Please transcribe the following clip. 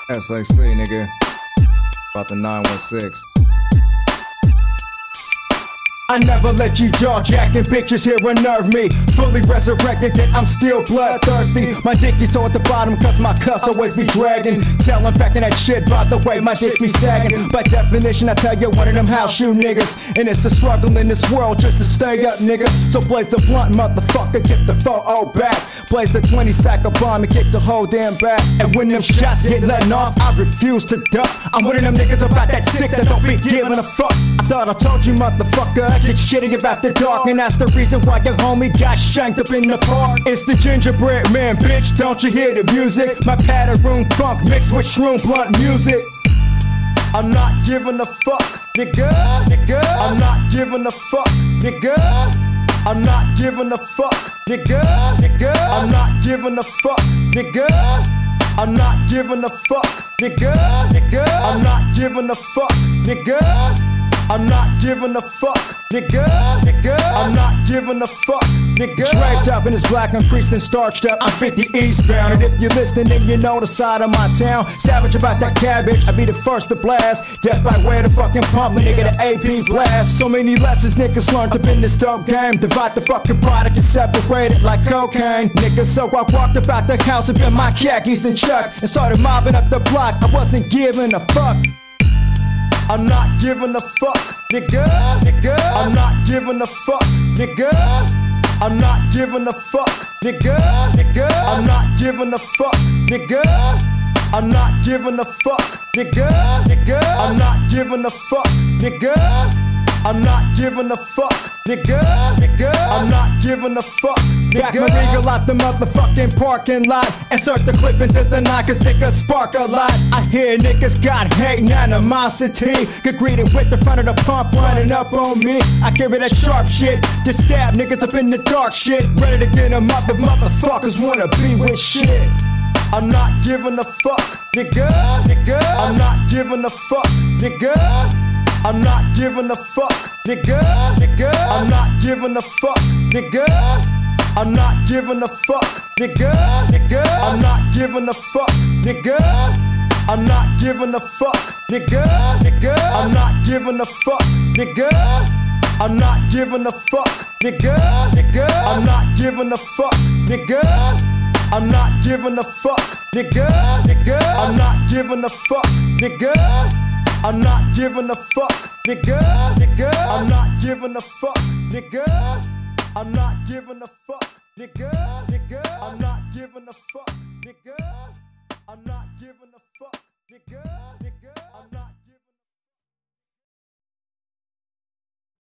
SAC, nigga. About the 916. I never let you jaw-jacking bitches here unnerve me. Fully resurrected, yet I'm still bloodthirsty. My dick is toward the bottom cause my cuss always be dragging. Tell I'm packing that shit, by the way, my dick be sagging. By definition, I tell you, one of them house shoe niggas. And it's the struggle in this world just to stay up, nigga. So blaze the blunt, motherfucker, tip the 4-0 back. Blaze the 20-sack of bomb and kick the whole damn back. And when them shots get letting off, I refuse to duck. I'm one of them niggas about that sick that don't be giving a fuck. I thought I told you, motherfucker, I get shitty about the dark, and that's the reason why your homie got shanked up in the park. It's the gingerbread man, bitch, don't you hear the music? My pattern funk mixed with shroom blunt music. I'm not giving a fuck, nigga, nigga. I'm not giving a fuck, nigga. I'm not giving a fuck, nigga, nigga. I'm not giving a fuck, nigga. I'm not giving a fuck, nigga, nigga. I'm not giving a fuck, nigga. I'm not giving a fuck, nigga, nigga. I'm not giving a fuck, nigga. Draped up in his black and creased and starched up. I'm 50 eastbound, and if you're listening, then you know the side of my town. Savage about that cabbage, I be the first to blast. Death by way of the fucking pump, nigga, the AP blast. So many lessons niggas learned up in this dope game. Divide the fucking product and separate it like cocaine, nigga. So I walked about the house and in my khakis and chucks and started mobbing up the block. I wasn't giving a fuck. I'm not giving a fuck, nigga, nigga. I'm not giving a fuck, nigga. I'm not giving a fuck, nigga, nigga. I'm not giving a fuck, nigga. I'm not giving a fuck, nigga, nigga. I'm not giving a fuck, nigga. I'm not giving a fuck, nigga, nigga. I'm not giving a fuck, nigga. Back my nigga out the motherfucking parking lot. Insert the clip into the night cause niggas spark a lot. I hear niggas got hate and animosity. Get greeted with the front of the pump running up on me. I carry that sharp shit to stab niggas up in the dark shit. Ready to get them up if motherfuckers wanna be with shit. I'm not giving a fuck, nigga, nigga. I'm not giving a fuck, nigga. I'm not giving a fuck, nigga, nigga. I'm not giving a fuck, nigga. I'm not giving a fuck, nigga, nigga. I'm not giving a fuck, nigga. I'm not giving a fuck, nigga, nigga. I'm not giving a fuck, nigga. I'm not giving a fuck, nigga, nigga. I'm not giving a fuck, nigga. I'm not giving a fuck, nigga, nigga. I'm not giving a fuck, nigga. I'm not giving a fuck, nigga, nigga. I'm not giving a fuck, nigga. I'm not giving a fuck, nigga, nigga. I'm not giving a fuck.